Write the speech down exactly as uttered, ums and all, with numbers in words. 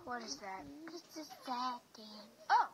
What is that? It's a sad thing. Oh.